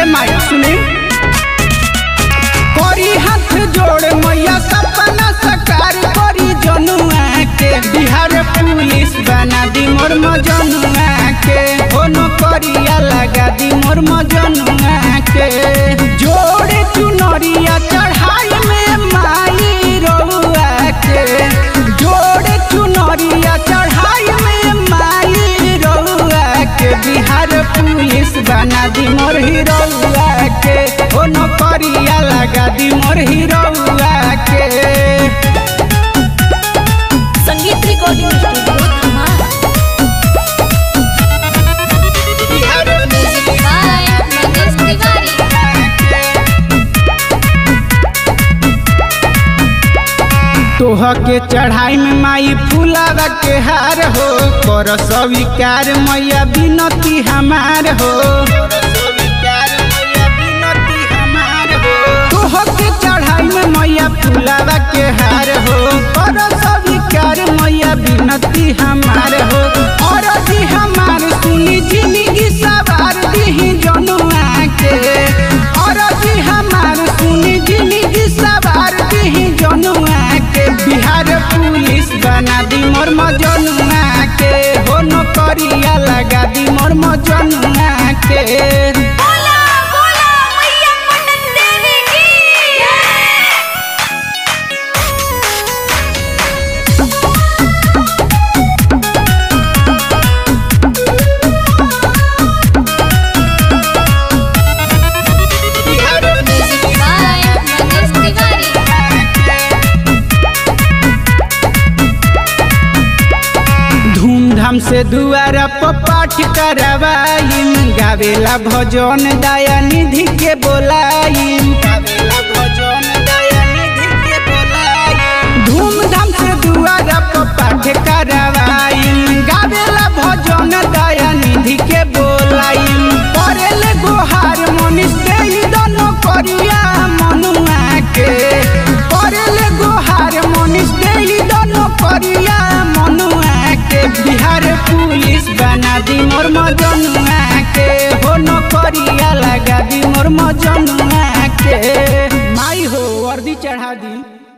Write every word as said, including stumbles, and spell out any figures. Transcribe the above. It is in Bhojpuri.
माई सुनी कोरी हाथ जोड़ मैया सपना सकार करी जनुआ के बिहार पुलिस बना दी मोर मजनुआ के हो नौकरिया लगा दी मोर मजनुआ के जोड़े चुनरिया चढ़ाई में माई रउआ के जोड़े चुनरिया चढ़ाई में माई रउआ के बिहार पुलिस बना दी मोर हिरौआ के हो नौकरिया लगा दी मोर हिरौआ के। संगीत रिकॉर्डिंग स्टूडियो धमाल बिहार बाय मनीष तिवारी। तोह के चढ़ाई में माई फूलावा के हार हो कर स्वीकार मैया बिनती हमार हो तोह के चढ़ाई में मैया फूलावा के हार हो कर स्वीकार मैया बिनती हमार हो और जी हमार सुनी जिंदगी सवार दी जनुआ के और जी हमार सुनी जिंदगी सवार दी जनुआ के बिहार पुलिस बना दी मोर मजनुआ के हो नौकरिया लगा दी मोर मजनुआ के। बोला बोला मैया पटन देवी की बिहार बाय मनीष तिवारी। धूमधाम से दुआरा पर पाठ करवाइम गावेला भजन दया निधि के बोलाइम गावेला भजन दया निधि के बोलाइम धूमधाम से दुआरा पर पाठ करवाइम गावेला भजन दया निधि के बोलाइम करेले गोहार मनीष देई दोनों करिया मनुआ के करेले गोहार मनीष देई दोनों करिया मनुआ के बिहार पुलिस बना दी मोर मजनुआ के हो नौकरिया लगा दी मोर मजनुआ के माई हो वर्दी चढ़ा दी।